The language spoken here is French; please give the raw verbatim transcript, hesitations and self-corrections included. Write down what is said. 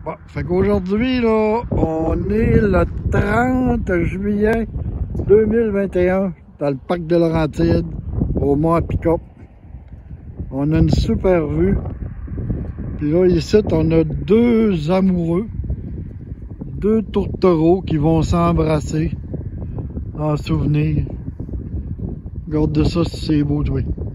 Bon, fait qu'aujourd'hui, là, on est le trente juillet deux mille vingt et un dans le parc de Laurentides, au Mont Pick-up. On a une super vue. Puis là, ici, on a deux amoureux, deux tourtereaux qui vont s'embrasser en souvenir. Regardez ça, c'est beau, tu vois.